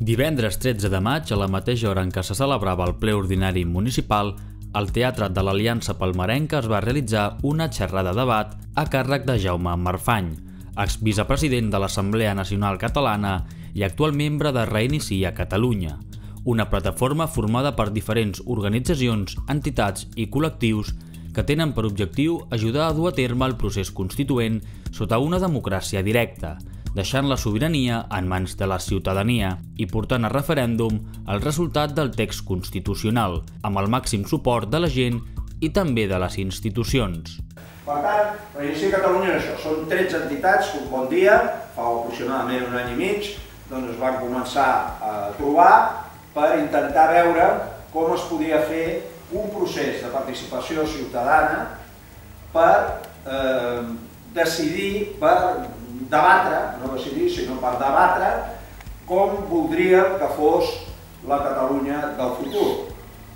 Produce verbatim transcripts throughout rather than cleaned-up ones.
Divendres tretze de maig, a la mateixa hora en què se celebrava el ple ordinari municipal, al Teatre de l'Aliança Palmerenca es va realitzar una xerrada de debat a càrrec de Jaume Marfany, exvicepresident de l'Assemblea Nacional Catalana i actual membre de Reinicia Catalunya, una plataforma formada per diferents organitzacions, entitats i col·lectius que tenen per objectiu ajudar a dur a terme el procés constituent sota una democràcia directa, deixant la sobirania en mans de la ciutadania i portant a referèndum el resultat del text constitucional, amb el màxim suport de la gent i també de les institucions. Per tant, Reinicia Catalunya és això, són tretze entitats que un bon dia, fa aproximadament un any i mig, doncs es van començar a trobar per intentar veure com es podia fer un procés de participació ciutadana per eh, decidir, per debatre, no decidir, sinó per debatre com voldríem que fos la Catalunya del futur.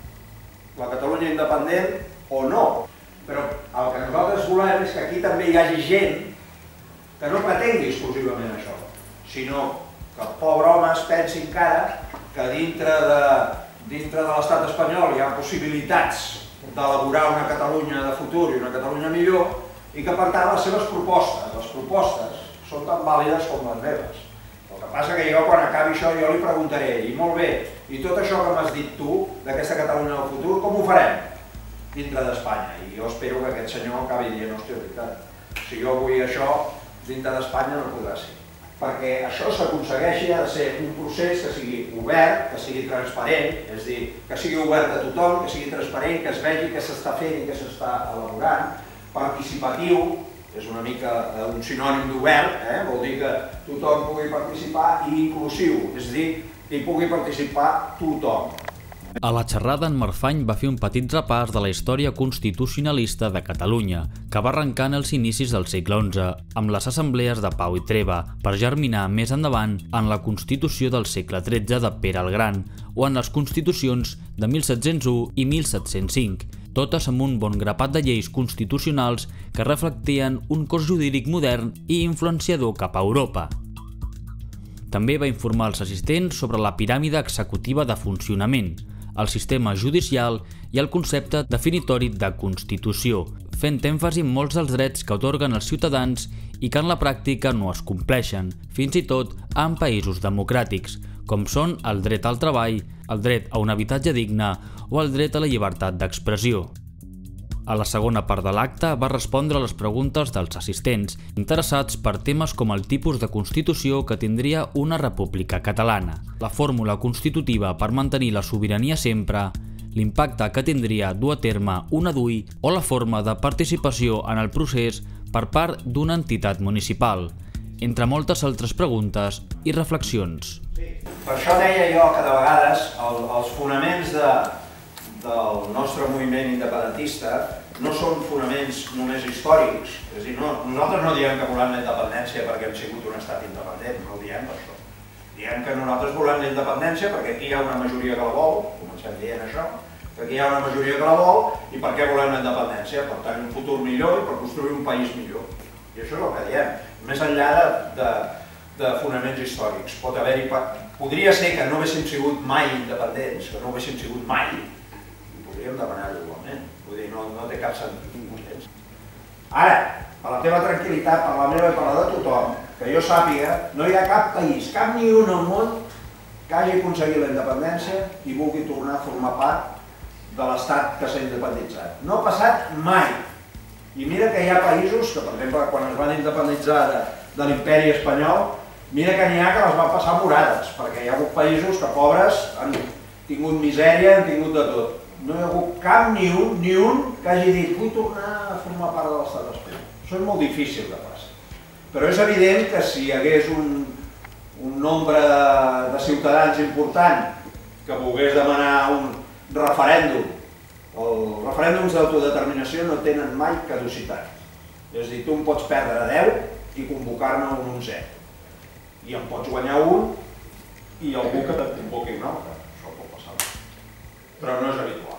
La Catalunya independent o no. Però el que nosaltres volem és que aquí també hi hagi gent que no pretengui exclusivament això, sinó que el pobre home es pensi encara que dintre de, dintre de l'estat espanyol hi ha possibilitats d'elaborar una Catalunya de futur i una Catalunya millor i que per tant les seves propostes, les propostes són tan vàlides com les meves. El que passa que jo quan acabi això jo li preguntaré, i molt bé, i tot això que m'has dit tu d'aquesta Catalunya del futur, com ho farem dintre d'Espanya? I jo espero que aquest senyor acabi dient, hòstia, veritat, si jo vull això dintre d'Espanya no podrà ser. Perquè això s'aconsegueixi ha de ser un procés que sigui obert, que sigui transparent, és a dir, que sigui obert a tothom, que sigui transparent, que es vegi què s'està fent i què s'està elaborant, participatiu, és una mica un sinònim d'obert, eh? Vol dir que tothom pugui participar, i inclusiu, és a dir, que hi pugui participar tothom. A la xerrada, en Marfany va fer un petit repàs de la història constitucionalista de Catalunya, que va arrencar en els inicis del segle onze, amb les assemblees de Pau i Treva, per germinar més endavant en la Constitució del segle tretze de Pere el Gran o en les Constitucions de mil set-cents u i mil set-cents cinc, totes amb un bon grapat de lleis constitucionals que reflectien un cos jurídic modern i influenciador cap a Europa. També va informar els assistents sobre la piràmide executiva de funcionament, el sistema judicial i el concepte definitori de Constitució, fent èmfasi en molts dels drets que atorguen els ciutadans i que en la pràctica no es compleixen, fins i tot en països democràtics, com són el dret al treball, el dret a un habitatge digne o el dret a la llibertat d'expressió. A la segona part de l'acte va respondre a les preguntes dels assistents, interessats per temes com el tipus de Constitució que tindria una república catalana, la fórmula constitutiva per mantenir la sobirania sempre, l'impacte que tindria dur a terme una D U I o la forma de participació en el procés per part d'una entitat municipal, entre moltes altres preguntes i reflexions. Per això deia jo que de vegades el, els fonaments de, del nostre moviment independentista no són fonaments només històrics. És a dir, no, nosaltres no diem que volem la independència perquè hem sigut un estat independent, no ho diem per això. Diem que nosaltres volem la independència perquè aquí hi ha una majoria que la vol, comencem dient això, que aquí hi ha una majoria que la vol, i per què volem la independència? Per tenir un futur millor i per construir un país millor. I això és el que diem. Més enllà de, de, de fonaments històrics. Pot haver-hi... Podria ser que no haguéssim sigut mai independents, que no haguéssim sigut mai, i podríem demanar-ho igualment. Vull dir, no, no té cap sentit. Ara, per la teva tranquil·litat, per la meva i per la de tothom, que jo sàpiga, no hi ha cap país, cap ni un al món que hagi aconseguit la independència i vulgui tornar a formar part de l'estat que s'ha independitzat. No ha passat mai. I mira que hi ha països que, per exemple, quan es van independitzar de, de l'imperi espanyol, mira que n'hi ha que les van passar morades, perquè hi ha hagut països que, pobres, han tingut misèria, han tingut de tot. No hi ha hagut cap ni un, ni un que hagi dit vull tornar a formar part de l'estat espanyol. Això és molt difícil de passar. Però és evident que si hi hagués un, un nombre de, de ciutadans important que volgués demanar un referèndum, els referèndums d'autodeterminació no tenen mai caducitat. És a dir, tu en pots perdre deu i convocar-ne un onzè. I en pots guanyar un i algú que te'n convoqui un altre. Això pot passar. Però no és habitual.